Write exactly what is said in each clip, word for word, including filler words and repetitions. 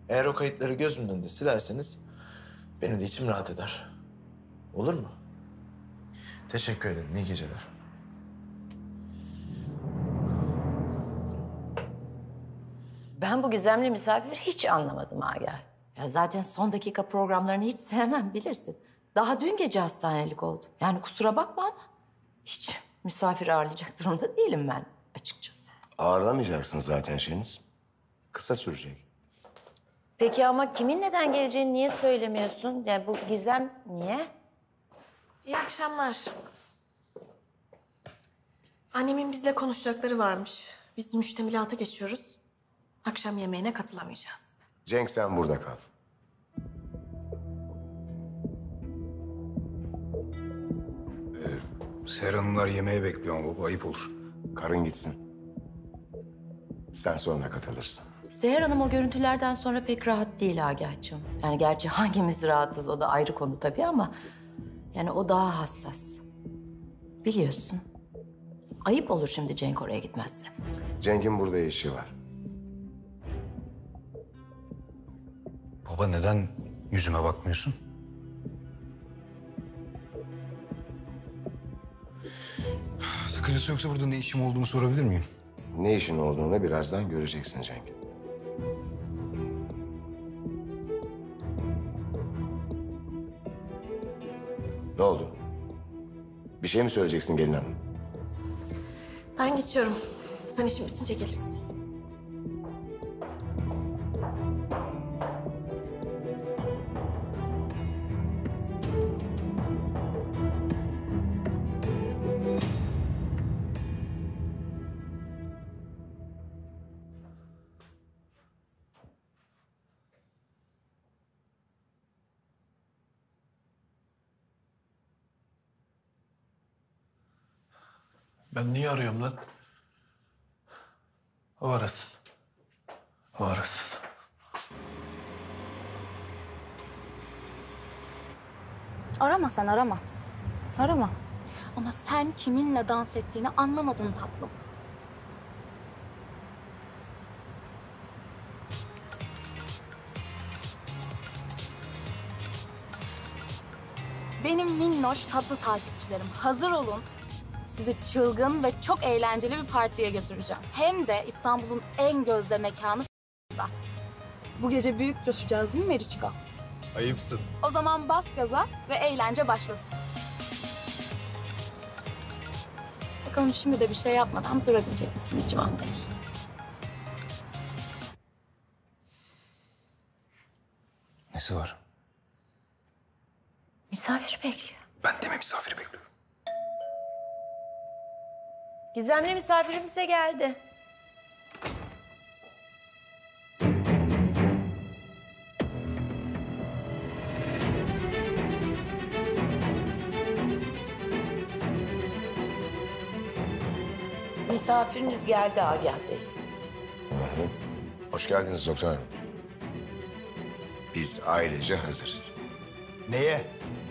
Eğer o kayıtları gözümün önünde silerseniz benim de içim rahat eder. Olur mu? Teşekkür ederim. İyi geceler. Ben bu gizemli misafiri hiç anlamadım Agah. Ya zaten son dakika programlarını hiç sevmem bilirsin. Daha dün gece hastanelik oldum. Yani kusura bakma ama hiç misafir ağırlayacak durumda değilim ben açıkçası. Ağırlamayacaksın zaten Şeniz. Kısa sürecek. Peki ama kimin neden geleceğini niye söylemiyorsun? Yani bu gizem niye? İyi akşamlar. Annemin bizle konuşacakları varmış. Biz müştemilata geçiyoruz. Akşam yemeğine katılamayacağız. Cenk sen burada kal. Ee, Seher Hanımlar yemeğe bekliyor ama baba ayıp olur. Karın gitsin. Sen sonra katılırsın. Seher Hanım o görüntülerden sonra pek rahat değil Agah'cığım. Yani gerçi hangimiz rahatız o da ayrı konu tabii ama... yani o daha hassas. Biliyorsun. Ayıp olur şimdi Cenk oraya gitmezse. Cenk'in burada işi var. Baba neden yüzüme bakmıyorsun? Sakıncası yoksa burada ne işim olduğunu sorabilir miyim? Ne işin olduğunu birazdan göreceksin Cenk. Ne oldu? Bir şey mi söyleyeceksin gelin hanım? Ben geçiyorum. Sen işin bitince gelirsin. Ben niye arıyorum lan? O arasın. O arasın. Arama sen arama. Arama. Ama sen kiminle dans ettiğini anlamadın tatlım. Benim minnoş tatlı takipçilerim hazır olun. Sizi çılgın ve çok eğlenceli bir partiye götüreceğim. Hem de İstanbul'un en gözde mekanı da. Bu gece büyük coşacağız değil mi Meriçka? Ayıpsın. O zaman bas gaza ve eğlence başlasın. Bakalım şimdi de bir şey yapmadan durabilecek misin Civan Bey? Nesi var? Misafir bekliyor. Ben de mi misafiri bekliyorum? Gizemli misafirimiz de geldi. Misafiriniz geldi Agah Bey. Hı hı. Hoş geldiniz doktor hanım. Biz ailece hazırız. Neye?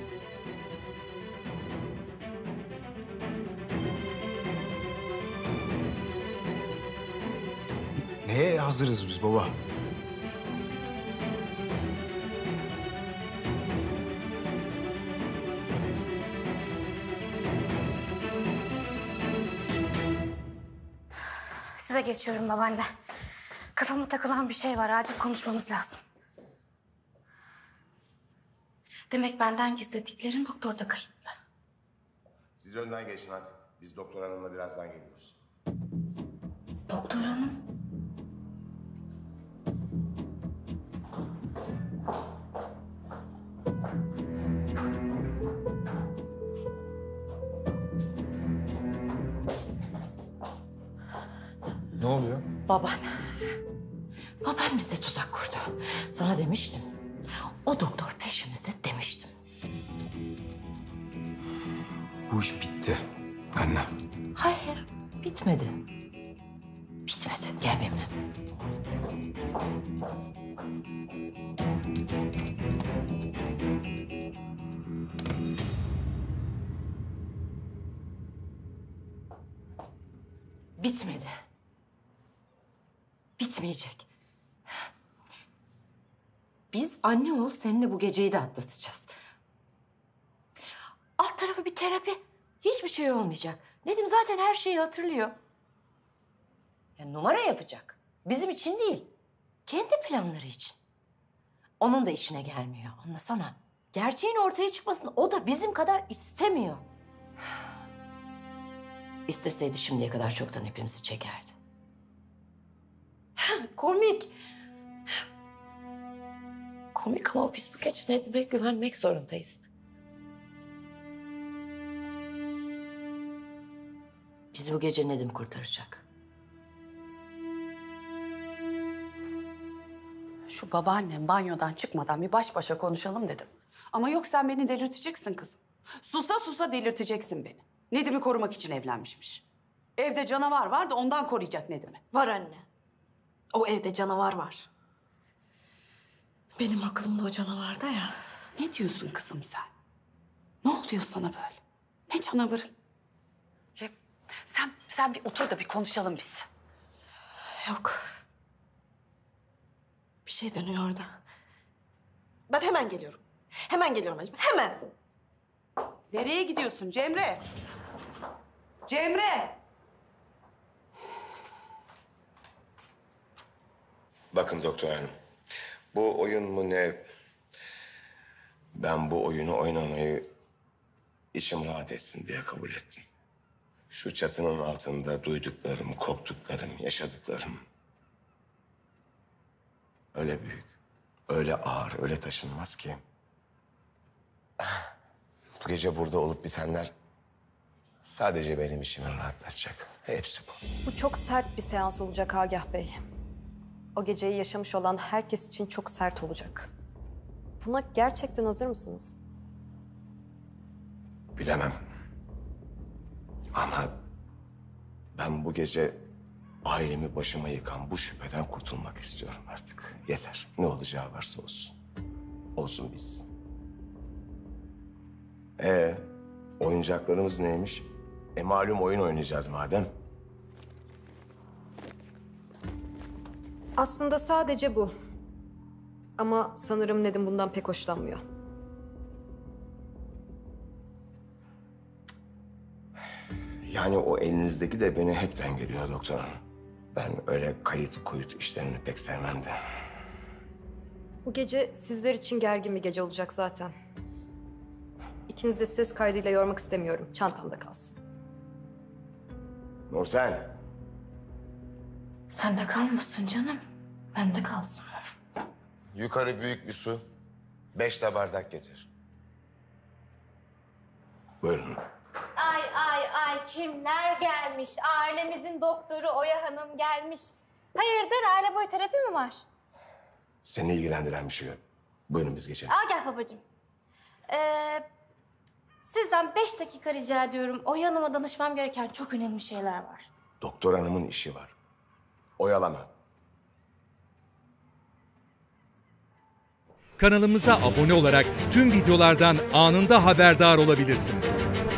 Neye hazırız biz baba? Size geçiyorum babaanne. Kafama takılan bir şey var. Acil konuşmamız lazım. Demek benden gizlediklerin doktorda kayıtlı. Siz önden geçin hadi. Biz doktor hanımla birazdan geliyoruz. Doktor hanım. Ne oluyor? Baban. Baban bize tuzak kurdu. Sana demiştim. O doktor peşimizde demiştim. Bu iş bitti anne. Hayır, bitmedi. Bitmedi. Gel benimle. Bitmedi. Bitmeyecek. biz anne oğul seninle bu geceyi de atlatacağız. Alt tarafı bir terapi. Hiçbir şey olmayacak. Nedim zaten her şeyi hatırlıyor. Ya numara yapacak. Bizim için değil. Kendi planları için. Onun da işine gelmiyor. Anlasana. Gerçeğin ortaya çıkmasını o da bizim kadar istemiyor. İsteseydi şimdiye kadar çoktan hepimizi çekerdi. Komik. Komik ama biz bu gece Nedim'e güvenmek zorundayız. Bizi bu gece Nedim kurtaracak. Şu babaannem banyodan çıkmadan bir baş başa konuşalım dedim. Ama yok, sen beni delirteceksin kızım. Susa susa delirteceksin beni. Nedim'i korumak için evlenmişmiş. Evde canavar var da ondan koruyacak Nedim'i. Var anne. O evde canavar var. Benim aklımda o canavarda ya. Ne diyorsun kızım sen? Ne oluyor sana böyle? Ne canavarın? Ya, sen, sen bir otur da bir konuşalım biz. Yok. Bir şey dönüyor orada. Ben hemen geliyorum. Hemen geliyorum hacım. Hemen. Nereye gidiyorsun Cemre? Cemre! Bakın doktor hanım. Bu oyun mu ne? Ben bu oyunu oynamayı içim rahat etsin diye kabul ettim. Şu çatının altında duyduklarım, korktuklarım, yaşadıklarım öyle büyük, öyle ağır, öyle taşınmaz ki. Bu gece burada olup bitenler sadece benim işimi rahatlatacak. Hepsi bu. Bu çok sert bir seans olacak Agah Bey. O geceyi yaşamış olan herkes için çok sert olacak. Buna gerçekten hazır mısınız? Bilemem. Ama ben bu gece ailemi başıma yıkan bu şüpheden kurtulmak istiyorum artık. Yeter. Ne olacağı varsa olsun. Olsun bitsin. Ee, oyuncaklarımız neymiş? E malum oyun oynayacağız madem. Aslında sadece bu. Ama sanırım Nedim bundan pek hoşlanmıyor. Yani o elinizdeki de beni hepten geliyor doktor hanım. Ben öyle kayıt kuyut işlerini pek sevmem de. Bu gece sizler için gergin bir gece olacak zaten. İkinizi de ses kaydıyla yormak istemiyorum. Çantamda kalsın. Nursen. Sende kalmasın canım. Bende kalsın. Yukarı büyük bir su. Beş de bardak getir. Buyurun. Ay ay ay, kimler gelmiş? Ailemizin doktoru Oya Hanım gelmiş. Hayırdır, aile boyu terapi mi var? Seni ilgilendiren bir şey yok. Buyurun biz geçelim. Aa, gel babacığım. Ee, sizden beş dakika rica ediyorum. Oya Hanım'a danışmam gereken çok önemli şeyler var. Doktor hanımın işi var. Oyalama. Kanalımıza abone olarak tüm videolardan anında haberdar olabilirsiniz.